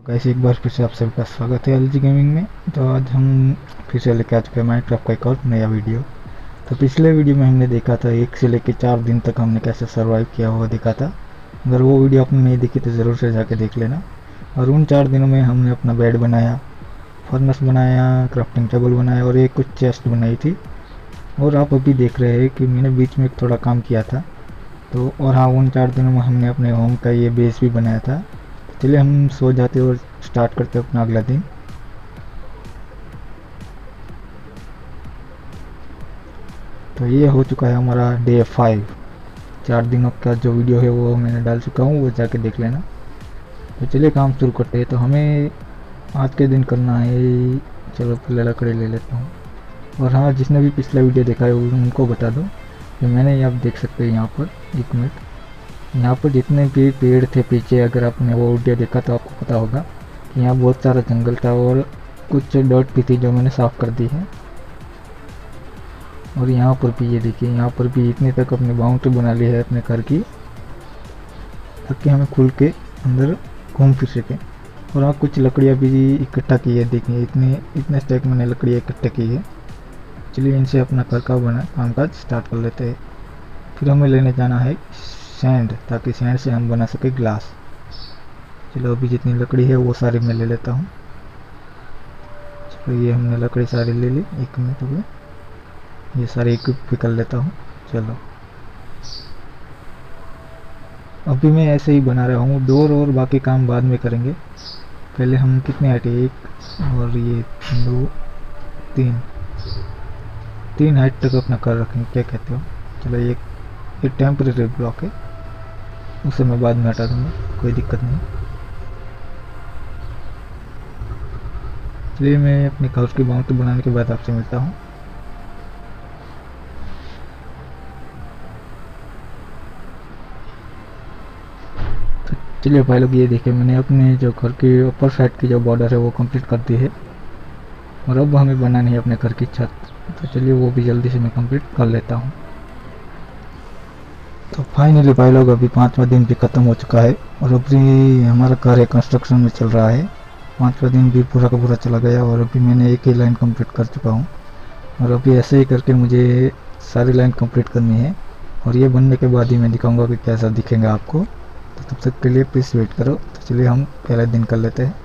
कैसे एक बार फिर से आप सबका स्वागत है एलजी गेमिंग में। तो आज हम फिर से लेके आ चुके हैं माइनक्राफ्ट का एक और नया वीडियो। तो पिछले वीडियो में हमने देखा था 1 से लेकर 4 दिन तक हमने कैसे सरवाइव किया हुआ देखा था। अगर वो वीडियो आपने नहीं देखी तो ज़रूर से जाके देख लेना। और उन 4 दिनों में हमने अपना बेड बनाया, फर्नेस बनाया, क्राफ्टिंग टेबल बनाया और एक कुछ चेस्ट बनाई थी। और आप अभी देख रहे हैं कि मैंने बीच में थोड़ा काम किया था। तो और हाँ, उन 4 दिनों में हमने अपने होम का ये बेस भी बनाया था। चलिए हम सो जाते और स्टार्ट करते अपना अगला दिन। तो ये हो चुका है हमारा डे 5। 4 दिनों का जो वीडियो है वो मैंने डाल चुका हूँ, वो जाके देख लेना। तो चलिए काम शुरू करते हैं। तो हमें आज के दिन करना है, चलो पहले लकड़ी ले लेता हूँ। और हाँ, जिसने भी पिछला वीडियो देखा है उनको बता दो कि मैंने आप देख सकते हैं यहाँ पर, एक मिनट, यहाँ पर जितने भी पेड़ थे पीछे, अगर आपने वो वीडियो देखा तो आपको पता होगा कि यहाँ बहुत सारा जंगल था और कुछ डर्ट भी थी जो मैंने साफ़ कर दी है। और यहाँ पर भी ये देखिए, यहाँ पर भी इतने तक अपनी बाउंड्री बना ली है अपने घर की, ताकि हमें खुल के अंदर घूम फिर सकें। और हाँ, कुछ लकड़ियाँ भी इकट्ठा की है, देखिए इतने स्टैक मैंने लकड़ियाँ इकट्ठा की है। चलिए इनसे अपना घर का कामकाज स्टार्ट कर लेते हैं। फिर हमें लेने जाना है सैंड, ताकि सैंड से हम बना सके ग्लास। चलो अभी जितनी लकड़ी है वो सारी मैं ले लेता हूँ। चलो ये हमने लकड़ी सारी ले ली। 1 मिनट हो गया, ये सारी इक्विप भी कर लेता हूँ। चलो अभी मैं ऐसे ही बना रहा हूँ डोर, और बाकी काम बाद में करेंगे। पहले हम कितने हाइट है, 1 और ये 2 3 हाइट तक अपना कर रखेंगे, क्या कहते हो। चलो ये टेम्परेरी ब्लॉक है, उसे मैं बाद में हटा दूंगा, कोई दिक्कत नहीं। चलिए मैं अपने हाउस की बाउंड्री बनाने के बाद आपसे मिलता हूँ। तो चलिए भाई लोग, ये देखिए मैंने अपने जो घर की ऊपर साइड की जो बॉर्डर है वो कंप्लीट कर दी है। और अब हमें बनानी है अपने घर की छत। तो चलिए वो भी जल्दी से मैं कंप्लीट कर लेता हूँ। तो फाइनली भाई लोग, अभी 5वां दिन भी ख़त्म हो चुका है और अभी हमारा घर है कंस्ट्रक्शन में चल रहा है। 5वां दिन भी पूरा का पूरा चला गया और अभी मैंने एक ही लाइन कंप्लीट कर चुका हूँ। और अभी ऐसे ही करके मुझे सारी लाइन कंप्लीट करनी है, और ये बनने के बाद ही मैं दिखाऊंगा कि कैसा दिखेगा आपको। तो तब तक के लिए प्लीज़ वेट करो। तो चलिए हम पहले दिन कर लेते हैं।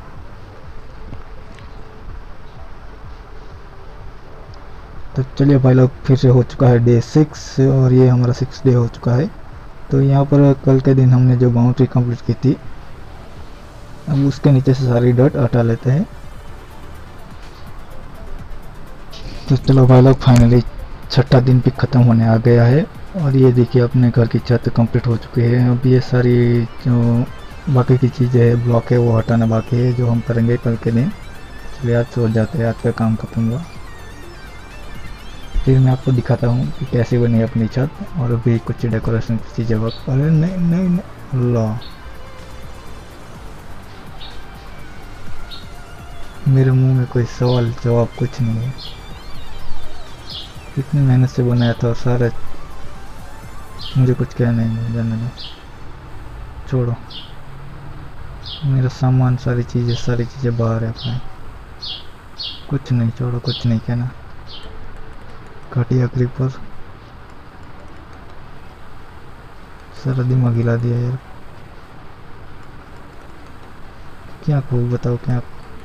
तो चलिए भाई लोग, फिर से हो चुका है डे 6 और ये हमारा 6th डे हो चुका है। तो यहाँ पर कल के दिन हमने जो बाउंड्री कंप्लीट की थी, अब उसके नीचे से सारी डर्ट हटा लेते हैं। तो चलो भाई लोग, फाइनली 6ठा दिन भी ख़त्म होने आ गया है और ये देखिए अपने घर की छत कंप्लीट हो चुकी है। अब ये सारी जो बाकी की चीज़ें है, ब्लॉक है, वो हटाना बाकी है, जो हम करेंगे कल के दिन। चलिए आज सो जाते हैं, आज का काम खत्म हुआ। फिर मैं आपको दिखाता हूँ कि कैसे बनी अपनी छत। और अभी कुछ डेकोरेशन की चीज़ें वक्त, अरे नहीं नहीं नहीं, अल्लाह, मेरे मुंह में कोई सवाल जवाब कुछ नहीं है। इतनी मेहनत से बनाया था और सारा, मुझे कुछ कहना ही नहीं, जाने दो, छोड़ो। मेरा सामान, सारी चीज़ें बाहर है अपने, कुछ नहीं, छोड़ो, कुछ नहीं कहना। घटिया क्रीपर, सारा दिमाग हिला दिया यार। क्या कहूँ, बताओ क्या।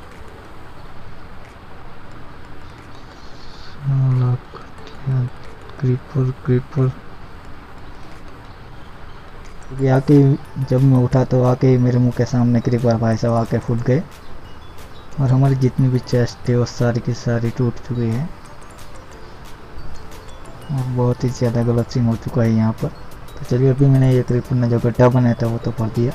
क्रीपर आके, जब मैं उठा तो आके मेरे मुंह के सामने क्रीपर भाई साहब आके फूट गए। और हमारी जितनी भी चेस्ट थी वो सारी की सारी टूट चुकी है और बहुत ही ज़्यादा गलत सीन हो चुका है यहाँ पर। तो चलिए अभी मैंने ये क्रीपर ने जो गड्ढा बनाया था वो तो भर दिया।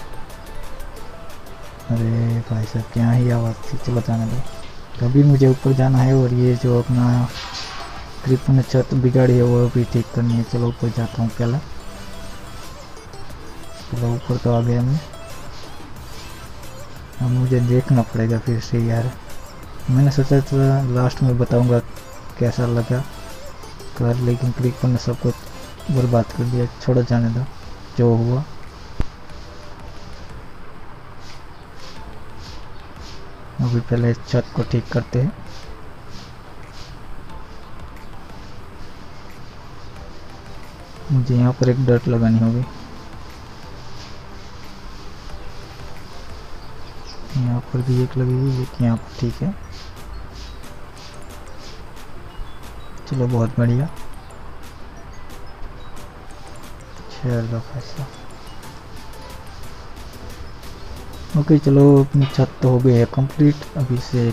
अरे भाई साहब क्या ही आवाज़ थी, चलो जाने दो। तो अभी मुझे ऊपर जाना है और ये जो अपना क्रीपर ने छत बिगाड़ी है वो भी ठीक करनी है। चलो ऊपर जाता हूँ पहले। चलो ऊपर तो आ गया मैं, अब मुझे देखना पड़ेगा फिर से यार। मैंने सोचा था लास्ट में बताऊंगा कैसा लगा कर, लेकिन क्रीपर ने सब कुछ बर्बाद कर दिया। छोड़ो, जाने दो, जो हुआ। अभी पहले इस छत को ठीक करते हैं। मुझे यहाँ पर एक डर्ट लगानी होगी। यहाँ पर भी एक लगेगी, एक यहाँ पर, ठीक है। चलो बहुत बढ़िया। चलो ऐसा ओके, चलो अपनी छत तो हो गई है कंप्लीट अभी से।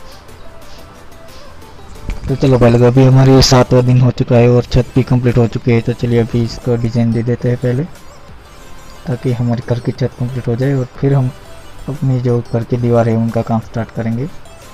तो चलो भाई लोग, अभी हमारी 7वां दिन हो चुका है और छत भी कंप्लीट हो चुकी है। तो चलिए अभी इसको डिज़ाइन दे देते हैं पहले, ताकि हमारे घर की छत कंप्लीट हो जाए और फिर हम अपनी जो घर की दीवार है उनका काम स्टार्ट करेंगे।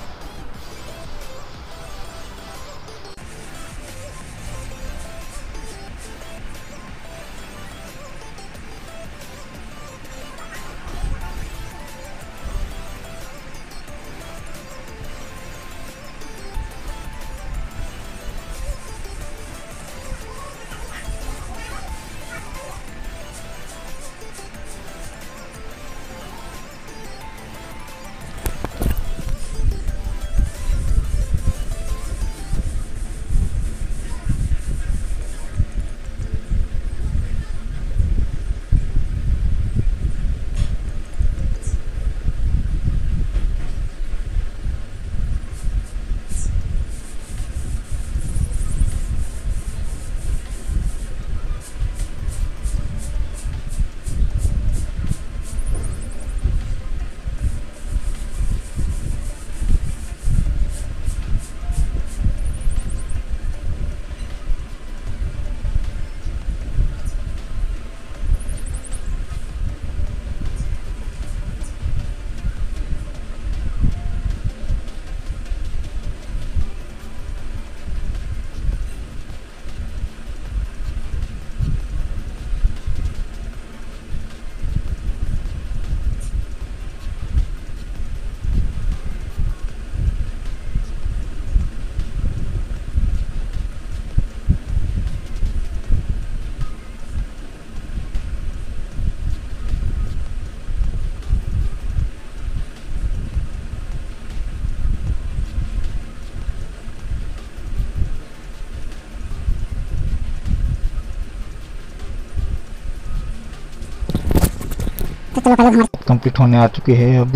कंप्लीट होने आ चुकी है। अब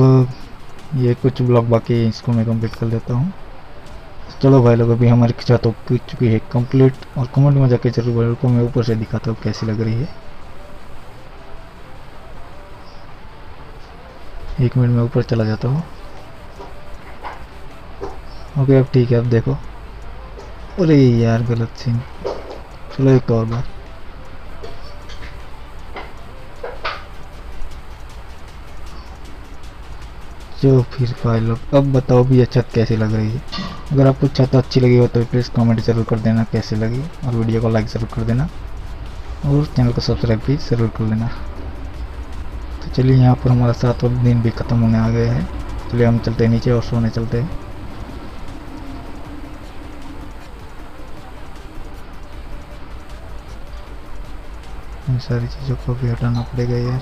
ये कुछ ब्लॉक बाकी है, इसको मैं कंप्लीट कर लेता हूँ। चलो भाई लोग, अभी हमारी छत हो चुकी है कंप्लीट। और कमेंट में जाके जरूर भाई को मैं ऊपर से दिखाता हूँ कैसी लग रही है। 1 मिनट में ऊपर चला जाता हूँ। ओके अब ठीक है, अब देखो। अरे यार गलत सीन। चलो एक और बार। जो फिर भाई लोग अब बताओ भी ये छत कैसी लग रही है। अगर आपको छत अच्छी लगी हो तो प्लीज़ कमेंट ज़रूर कर देना कैसी लगी, और वीडियो को लाइक ज़रूर कर देना और चैनल को सब्सक्राइब भी ज़रूर कर लेना। तो चलिए यहाँ पर हमारा 7वां दिन भी ख़त्म होने आ गया है। चलिए हम चलते हैं नीचे और सोने चलते हैं। इन सारी चीज़ों को भी हटाना पड़ेगा यार।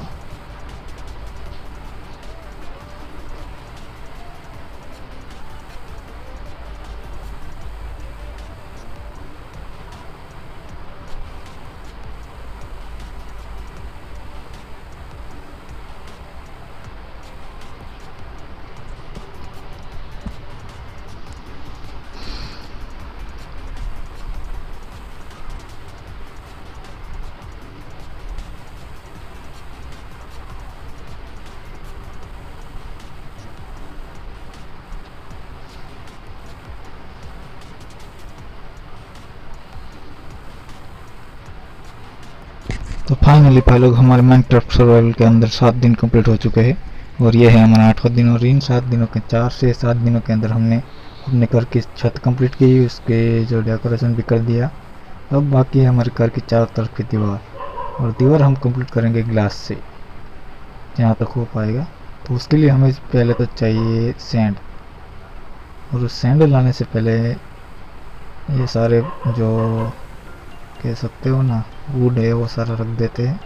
तो फाइनली भाई लोग, हमारे माइनक्राफ्ट सर्वाइवल के अंदर 7 दिन कंप्लीट हो चुके हैं और ये है हमारा 8वां दिन। और इन 7 दिनों के 4 से 7 दिनों के अंदर हमने अपने घर की छत कंप्लीट की, उसके जो डेकोरेशन भी कर दिया। अब बाकी है हमारे घर की चारों तरफ की दीवार, और दीवार हम कंप्लीट करेंगे ग्लास से जहाँ तक हो पाएगा। तो उसके लिए हमें पहले तो चाहिए सैंड, और उस सैंड लाने से पहले ये सारे जो कह सकते हो ना वुड है वो सारा रख देते हैं,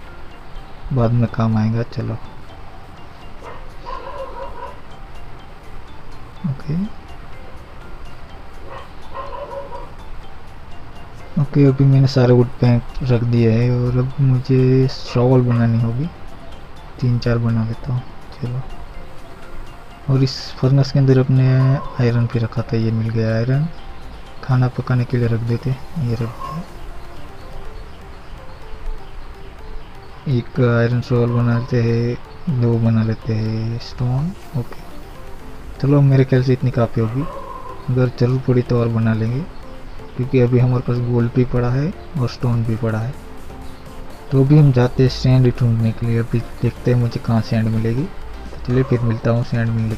बाद में काम आएगा। चलो ओके ओके, अभी मैंने सारे वुड पैंक रख दिए है और अब मुझे शॉवल बनानी होगी। 3-4 बना लेता हूँ। चलो, और इस फर्नेस के अंदर अपने आयरन भी रखा था, ये मिल गया आयरन। खाना पकाने के लिए रख देते, ये रख दिया। एक आयरन शॉवल बना लेते हैं, 2 बना लेते हैं स्टोन। ओके, चलो मेरे ख्याल से इतनी काफ़ी होगी, अगर जरूर पड़ी तो और बना लेंगे, क्योंकि अभी हमारे पास गोल्ड भी पड़ा है और स्टोन भी पड़ा है। तो अभी हम जाते हैं सैंड ढूंढने के लिए। अभी देखते हैं मुझे कहाँ सैंड मिलेगी। तो चलिए फिर मिलता हूँ सैंड मिलने।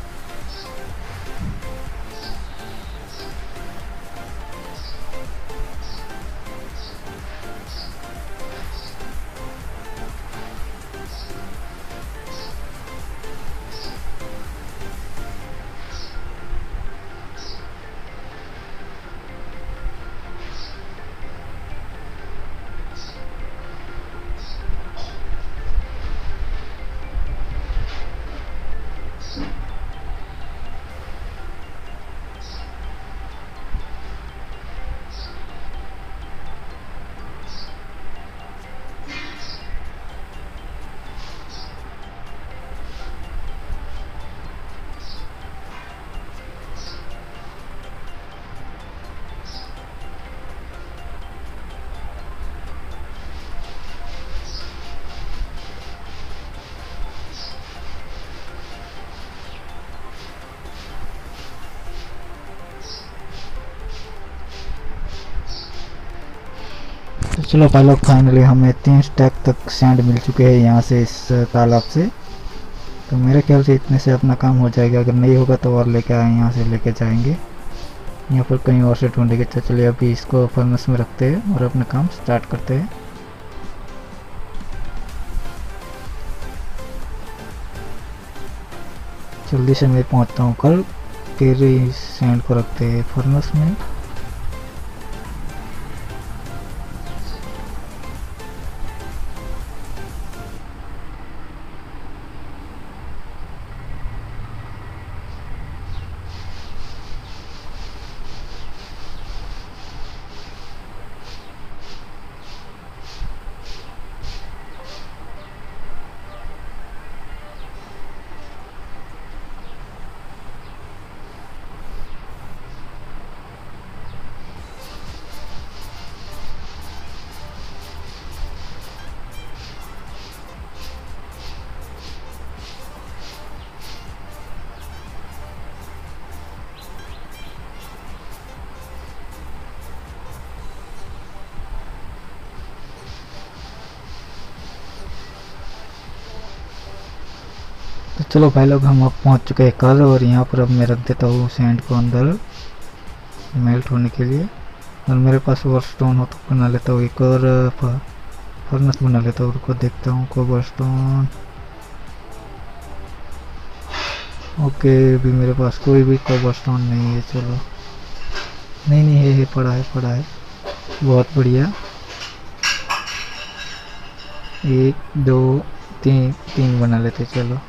तो चलो भाई लोग, फाइनली हमें 3 स्टैक तक सैंड मिल चुके हैं यहाँ से, इस तालाब से। तो मेरे ख्याल से इतने से अपना काम हो जाएगा, अगर नहीं होगा तो और लेके आए, यहाँ से लेके जाएंगे, यहाँ पर कहीं और से ढूंढेंगे। तो चलिए अभी इसको फर्नेस में रखते हैं और अपना काम स्टार्ट करते हैं। जल्दी से मैं पहुँचता हूँ कल, फिर इस सैंड को रखते हैं फर्नेस में। तो चलो भाई लोग, हम अब पहुंच चुके हैं कल, और यहाँ पर अब मैं रख देता हूँ सैंड को अंदर मेल्ट होने के लिए। और मेरे पास और स्टोन हो तो बना लेता हूँ एक और फर्नेस बना लेता हूँ। उनको देखता हूँ कोबर स्टोन। ओके, अभी मेरे पास कोई भी कोबर स्टोन नहीं है। चलो, नहीं नहीं है पड़ा है, पड़ा है, बहुत बढ़िया। 1 2 3 3 बना लेते। चलो,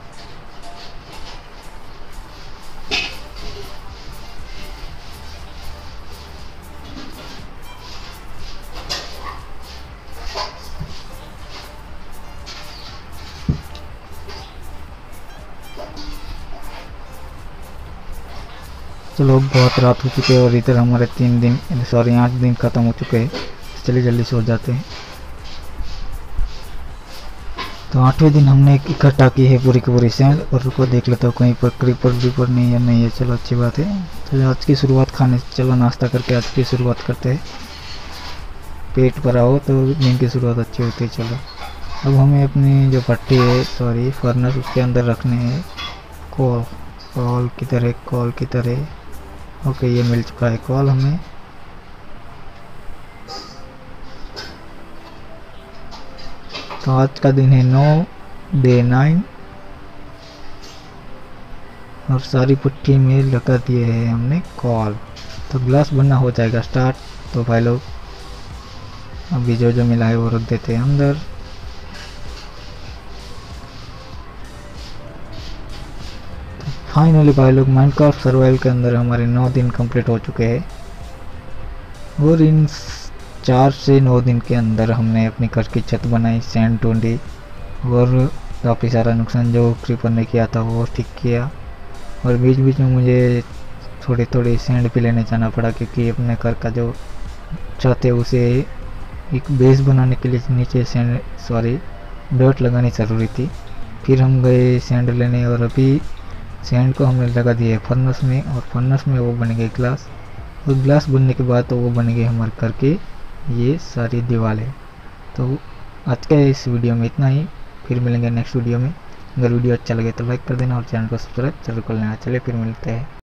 चलो बहुत रात हो चुकी है और इधर हमारे 3 दिन, सॉरी 8 दिन ख़त्म हो चुके हैं। चलिए जल्दी सो जाते हैं। तो 8वें दिन हमने इकट्ठा की है पूरी की पूरी सैंड, और रुको देख लेता हूँ कहीं पर क्रीपर व्रीपर नहीं है। नहीं है, चलो अच्छी बात है। चलो आज की शुरुआत खाने से, चलो नाश्ता करके आज की शुरुआत करते हैं। पेट भरा हो तो दिन की शुरुआत अच्छी होती है। चलो, अब हमें अपनी जो भट्टी है, सॉरी फर्नेस, उसके अंदर रखने हैं कोल। कॉल किधर है, कॉल किधर है? ओके, ये मिल चुका है कॉल हमें। तो आज का दिन है 9 डे 9, और सारी पुट्ठी में लगा दिए है हमने कॉल। तो ग्लास बनना हो जाएगा स्टार्ट। तो भाई लोग, अभी जो जो मिला है वो रख देते हैं अंदर। फाइनली भाई लोग माइनक्राफ्ट सर्वाइवल के अंदर हमारे 9 दिन कंप्लीट हो चुके हैं और इन 4 से 9 दिन के अंदर हमने अपनी घर की छत बनाई, सैंड ढूंढी और काफ़ी सारा नुकसान जो क्रीपर ने किया था वो ठीक किया। और बीच बीच में मुझे थोड़ी थोड़ी सैंड भी लेने जाना पड़ा क्योंकि अपने घर का जो छत है उसे एक बेस बनाने के लिए नीचे डॉट लगानी ज़रूरी थी। फिर हम गए सैंड लेने और अभी सैंड को हमने लगा दिया फर्नेस में और फर्नेस में वो बन गए ग्लास और ग्लास बनने के बाद तो वो बन गए हमारे घर के ये सारी दीवारें। तो आज के इस वीडियो में इतना ही, फिर मिलेंगे नेक्स्ट वीडियो में। अगर वीडियो अच्छा लगे तो लाइक कर देना और चैनल को सब्सक्राइब जरूर कर लेना। चलिए फिर मिलते हैं।